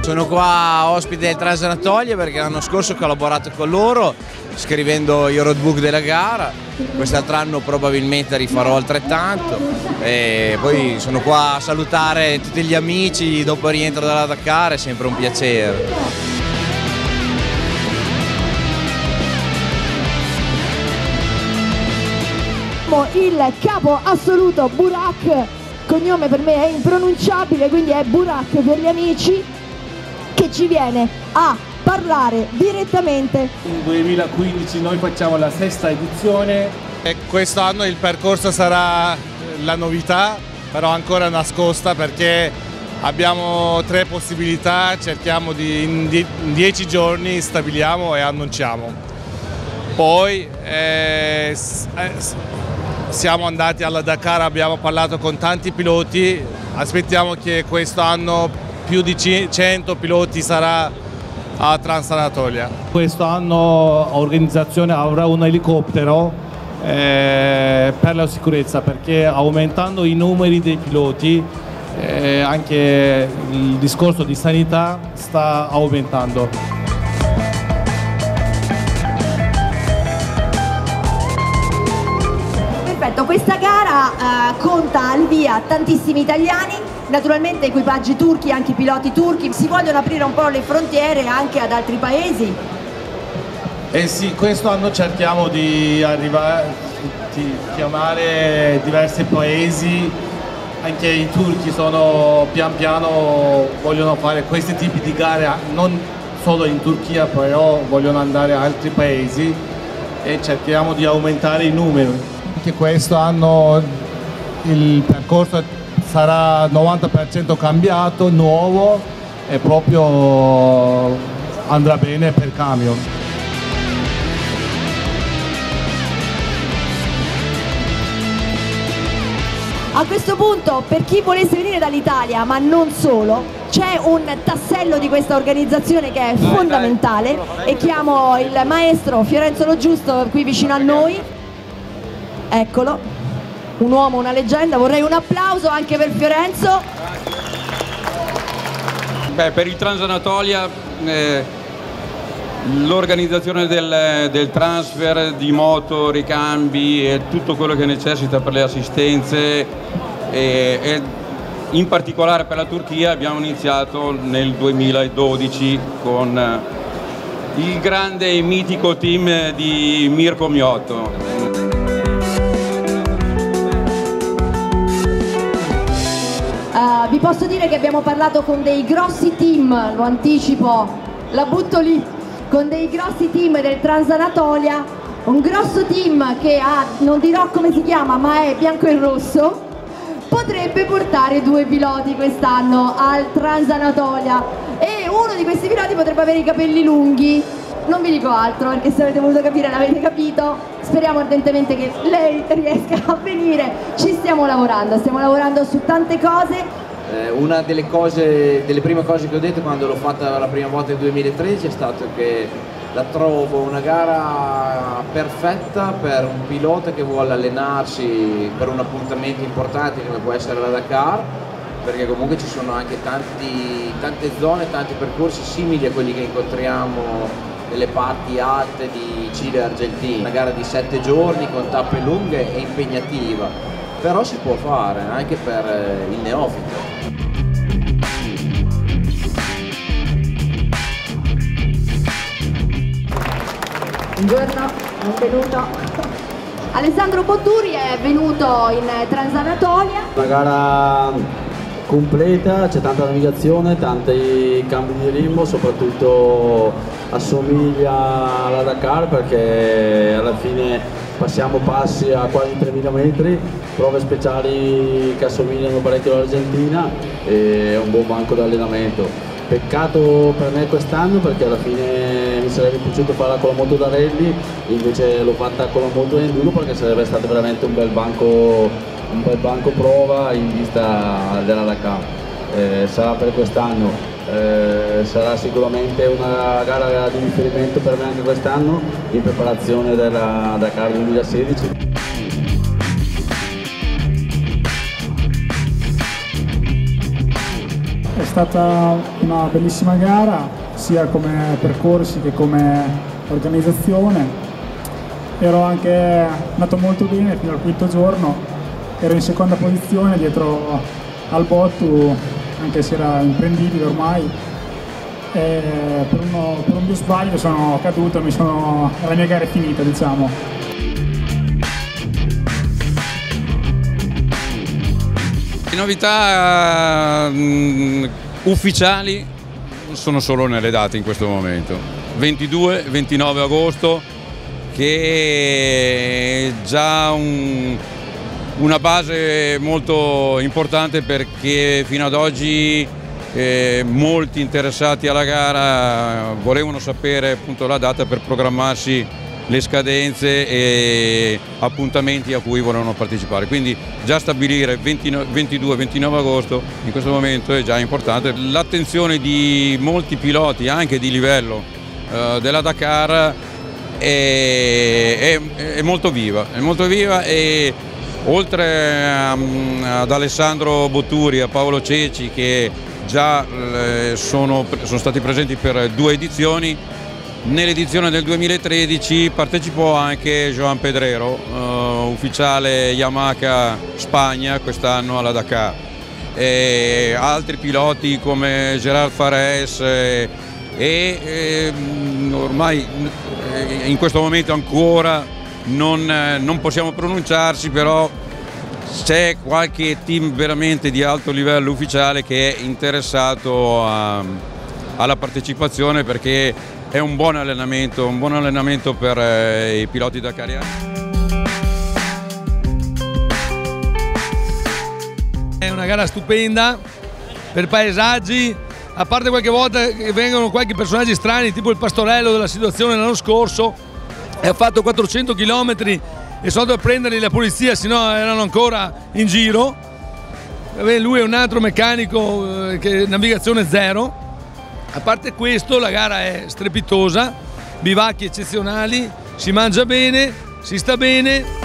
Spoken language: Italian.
Sono qua ospite del Transanatolia perché l'anno scorso ho collaborato con loro scrivendo il roadbook della gara, quest'altro anno probabilmente rifarò altrettanto e poi sono qua a salutare tutti gli amici dopo il rientro dalla Dakar, è sempre un piacere. Il capo assoluto Burak, cognome per me è impronunciabile, quindi è Burak per gli amici, che ci viene a parlare direttamente. In 2015 noi facciamo la 6ª edizione. E quest'anno il percorso sarà la novità, però ancora nascosta perché abbiamo 3 possibilità, cerchiamo di in 10 giorni stabiliamo e annunciamo. Poi siamo andati alla Dakar, abbiamo parlato con tanti piloti, aspettiamo che quest'anno più di 100 piloti sarà a Transanatolia. Quest'anno l'organizzazione avrà un elicottero per la sicurezza, perché aumentando i numeri dei piloti anche il discorso di sanità sta aumentando. Perfetto, questa gara conta al via tantissimi italiani, naturalmente equipaggi turchi, anche piloti turchi. Si vogliono aprire un po' le frontiere anche ad altri paesi? Eh sì, quest'anno cerchiamo di chiamare diversi paesi, anche i turchi pian piano vogliono fare questi tipi di gare, non solo in Turchia, però vogliono andare a altri paesi e cerchiamo di aumentare i numeri. Anche quest'anno il percorso sarà 90% cambiato, nuovo e proprio andrà bene per camion. A questo punto, per chi volesse venire dall'Italia, ma non solo, c'è un tassello di questa organizzazione che è fondamentale e chiamo il maestro Fiorenzo Lo Giusto qui vicino a noi. Eccolo, un uomo, una leggenda. Vorrei un applauso anche per Fiorenzo. Beh, per il Transanatolia l'organizzazione del transfer di moto, ricambi e tutto quello che necessita per le assistenze e in particolare per la Turchia abbiamo iniziato nel 2012 con il grande e mitico team di Mirko Miotto. Vi posso dire che abbiamo parlato con dei grossi team, lo anticipo, la butto lì, con dei grossi team del Transanatolia, un grosso team che ha, non dirò come si chiama, ma è bianco e rosso, potrebbe portare 2 piloti quest'anno al Transanatolia e uno di questi piloti potrebbe avere i capelli lunghi. Non vi dico altro perché se avete voluto capire l'avete capito. Speriamo ardentemente che lei riesca a venire. Ci stiamo lavorando su tante cose. Una delle prime cose che ho detto quando l'ho fatta la prima volta nel 2013 è stato che la trovo una gara perfetta per un pilota che vuole allenarsi per un appuntamento importante come può essere la Dakar, perché comunque ci sono anche tante zone, tanti percorsi simili a quelli che incontriamo nelle parti alte di Cile e Argentina. Una gara di 7 giorni con tappe lunghe e impegnativa, però si può fare anche per il neofito. Buongiorno, benvenuto. Alessandro Botturi è venuto in Transanatolia. Una gara completa, c'è tanta navigazione, tanti cambi di ritmo, soprattutto assomiglia alla Dakar perché alla fine passiamo passi a quasi 3000 metri, prove speciali che assomigliano parecchio all'Argentina e un buon banco di allenamento. Peccato per me quest'anno perché alla fine mi sarebbe piaciuto farla con la moto da rally, invece l'ho fatta con la moto enduro perché sarebbe stato veramente un bel banco prova in vista della Dakar. Sarà per quest'anno, sarà sicuramente una gara di riferimento per me anche quest'anno in preparazione della Dakar 2016. stata una bellissima gara, sia come percorsi che come organizzazione. Ero anche andato molto bene fino al quinto giorno, ero in seconda posizione dietro al Bottu, anche se era imprendibile ormai. E per un mio sbaglio sono caduto, la mia gara è finita, diciamo. Le novità ufficiali sono solo nelle date in questo momento, 22 e 29 agosto, che è già una base molto importante, perché fino ad oggi molti interessati alla gara volevano sapere appunto la data per programmarsi le scadenze e appuntamenti a cui volevano partecipare, quindi già stabilire 22-29 agosto in questo momento è già importante. L'attenzione di molti piloti anche di livello della Dakar è molto viva, e oltre ad Alessandro Botturi e a Paolo Ceci, che già sono stati presenti per 2 edizioni, nell'edizione del 2013 partecipò anche Joan Pedrero, ufficiale Yamaha Spagna quest'anno alla Dakar, e altri piloti come Gerard Fares ormai in questo momento ancora non possiamo pronunciarci, però c'è qualche team veramente di alto livello ufficiale che è interessato alla partecipazione, perché è un buon allenamento per i piloti dakariani. È una gara stupenda per paesaggi, a parte qualche volta che vengono qualche personaggi strani, tipo il Pastorello della situazione l'anno scorso, e ha fatto 400 km e sono andato a prenderli la polizia, sennò erano ancora in giro. Lui è un altro meccanico che navigazione zero. A parte questo, la gara è strepitosa, bivacchi eccezionali, si mangia bene, si sta bene.